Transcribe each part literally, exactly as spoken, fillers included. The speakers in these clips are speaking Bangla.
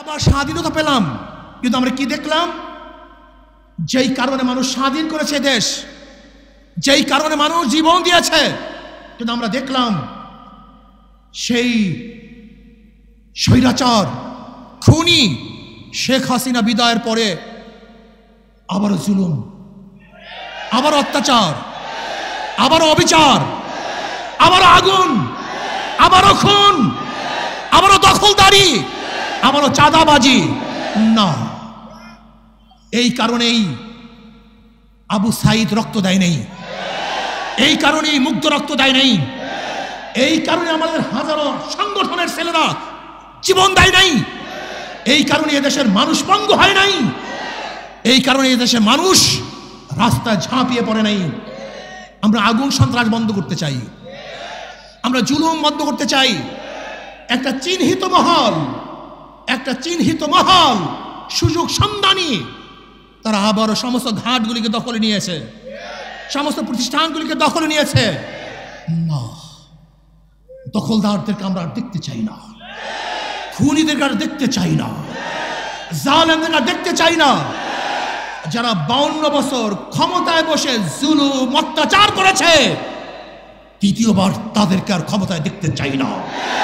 আবার স্বাধীনতা পেলাম, কিন্তু আমরা কি দেখলাম? যেই কারণে মানুষ স্বাধীন করেছে দেশ, যেই কারণে মানুষ জীবন দিয়েছে, কিন্তু আমরা দেখলাম সেই স্বৈরাচার খুনি শেখ হাসিনা বিদায়ের পরে আবারও জুলুম, আবার অত্যাচার, আবারও অবিচার, আবারও আগুন, আবারও খুন, আবারও দখলদারি, আবারও চাঁদাবাজি। না, এই কারণেই আবু সাইদ রক্ত দেয় নেই, এই কারণেই মুগ্ধ রক্ত দেয় নেই, এই কারণে আমাদের হাজারো সংগঠনের ছেলেরা জীবন দেয় নাই, এই কারণে এদেশের মানুষ পঙ্গু হয় নাই, এই কারণে এদেশের মানুষ রাস্তায় ঝাঁপিয়ে পড়ে নাই। আমরা আগুন সন্ত্রাস বন্ধ করতে চাই, আমরা জুলুম বন্ধ করতে চাই। একটা চিহ্নিত মহল, একটা চিহ্নিত মহল সুযোগ সন্ধানী, তারা আবারও সমস্ত ঘাটগুলিকে দখলে নিয়েছে, সমস্ত প্রতিষ্ঠানগুলিকে দখলে নিয়েছে। না, দখলদারদেরকে আমরা দেখতে চাই না, খুনিদেরকে আর দেখতে চাই না, জালেমদেরকে আর দেখতে চাই না। যারা বাউন্ন বছর ক্ষমতায় বসে জুলুম অত্যাচার করেছে, দ্বিতীয়বার তাদেরকে আর ক্ষমতায় দেখতে চাই না।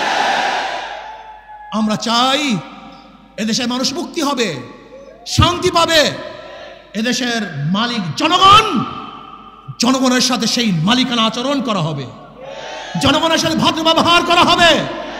আমরা চাই এদেশের মানুষ মুক্তি হবে, শান্তি পাবে, এদেশের মালিক জনগণ, জনগণের সাথে সেই মালিকানা আচরণ করা হবে, জনগণের সাথে ভদ্র ব্যবহার করা হবে,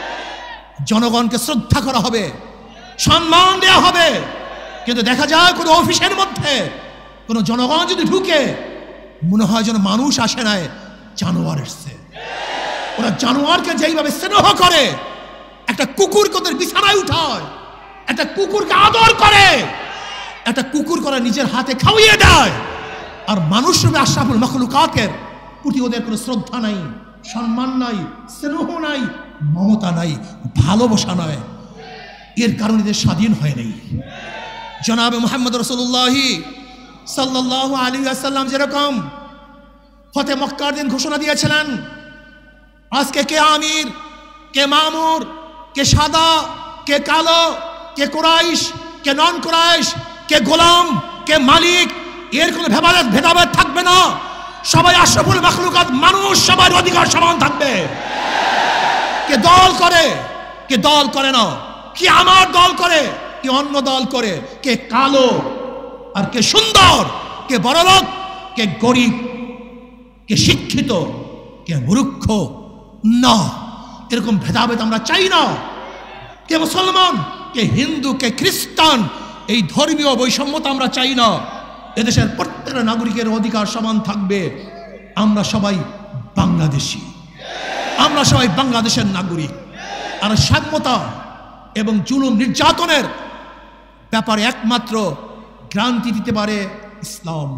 জনগণকে শ্রদ্ধা করা হবে, সম্মান দেওয়া হবে। কিন্তু দেখা যায় কোনো অফিসের মধ্যে কোনো জনগণ যদি ঢুকে, মনে হয় যেন মানুষ আসে নাই, জানোয়ার এসছে। ওরা জানোয়ারকে যেইভাবে স্নেহ করে, একটা কুকুরকে ওদের বিছানায় উঠায়, একটা কুকুরকে আদর করে, একটা কুকুর করে নিজের হাতে খাওয়িয়ে দেয়, আর মানুষ রূপে আশরাফুল মাখলুকাতের প্রতি ওদের কোনো শ্রদ্ধা নাই, সম্মান নাই, স্নেহ নাই, মমতা নাই, ভালোবাসা নাই। এর কারণে এদের স্বাধীন হয় নাই। জনাবে মুহাম্মদ রাসূলুল্লাহ সাল্লাল্লাহু আলাইহি ওয়াসাল্লাম যেরকম ফতে মক্কার দিন ঘোষণা দিয়েছিলেন, আজকে কে আমির, কে মামুর, কে সাদা, কে কালো, কে কুরাইশ, কে নন কুরাইশ, কে গোলাম, কে মালিক, এর কোনো ভেদাভেদ ভেদাভেদ থাকবে না। সবাই আশরাফুল মাখলুকাত মানুষ, সবার অধিকার সমান থাকবে। কে দল করে, কে দল করে না, কি আমার দল করে, কি অন্য দল করে, কে কালো আর কে সুন্দর, কে বড়লোক, কে গরিব, কে শিক্ষিত, কে মূর্খ, না, এরকম ভেদাভেদ আমরা চাই না। কে মুসলমান, কে হিন্দু, কে খ্রিস্টান, এই ধর্মীয় বৈষম্যতা আমরা চাই না। এদেশের প্রত্যেকটা নাগরিকের অধিকার সমান থাকবে। আমরা সবাই বাংলাদেশি, আমরা সবাই বাংলাদেশের নাগরিক। আর সাম্যতা এবং জুলুম নির্যাতনের ব্যাপারে একমাত্র গ্রান্তি দিতে পারে ইসলাম।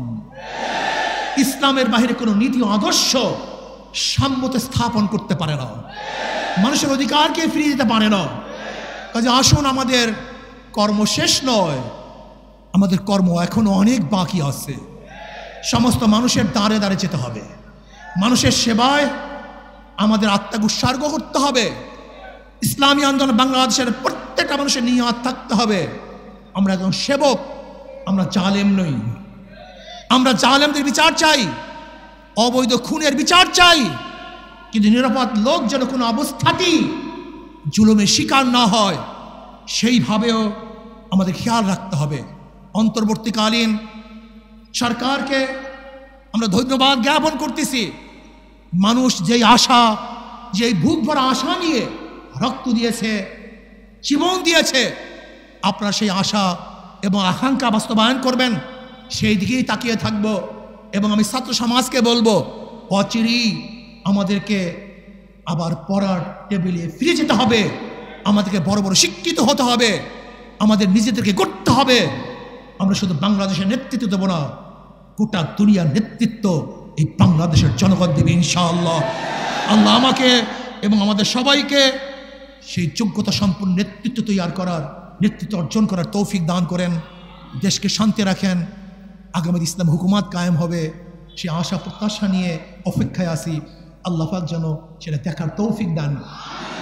ইসলামের বাহিরে কোনো নীতি আদর্শ সাম্যতা স্থাপন করতে পারে না, মানুষের অধিকারকে ফিরিয়ে দিতে পারে না। কাজে আসুন, আমাদের কর্ম শেষ নয়, আমাদের কর্ম এখনো অনেক বাকি আছে। সমস্ত মানুষের দাঁড়ে দাঁড়ে যেতে হবে, মানুষের সেবায় আমাদের আত্মাকে উৎসর্গ করতে হবে। ইসলামী আন্দোলন বাংলাদেশের প্রত্যেকটা মানুষের নিয়ত থাকতে হবে, আমরা একজন সেবক, আমরা জালেম নই। আমরা জালেমদের বিচার চাই, অবৈধ খুনের বিচার চাই, কিন্তু নিরাপদ লোক যেন কোনো অবস্থাতেই জুলুমের শিকার না হয়, সেইভাবেও আমাদের খেয়াল রাখতে হবে। অন্তর্বর্তীকালীন সরকারকে আমরা ধন্যবাদ জ্ঞাপন করতেছি। মানুষ যেই আশা, যেই বুক ভরা আশা নিয়ে রক্ত দিয়েছে, জীবন দিয়েছে, আপনারা সেই আশা এবং আকাঙ্ক্ষা বাস্তবায়ন করবেন, সেই দিকেই তাকিয়ে থাকব। এবং আমি ছাত্র সমাজকে বলবো, অচিরেই আমাদেরকে আবার পড়ার টেবিলে ফিরে যেতে হবে, আমাদেরকে বড় বড় শিক্ষিত হতে হবে, আমাদের নিজেদেরকে গড়তে হবে। আমরা শুধু বাংলাদেশের নেতৃত্ব দেবো না, গোটা দুনিয়ার নেতৃত্ব এই বাংলাদেশের জনগণ দেবে ইনশাআল্লাহ। আল্লাহ আমাকে এবং আমাদের সবাইকে সেই যোগ্যতা সম্পন্ন নেতৃত্ব তৈরি করার, নেতৃত্ব অর্জন করার তৌফিক দান করেন। দেশকে শান্তি রাখেন, আগামী ইসলাম হুকুমাত কায়েম হবে, সে আশা প্রত্যাশা নিয়ে অপেক্ষায় আসি। আল্লাহ পাক যেন সেটা দেখার তৌফিক দান।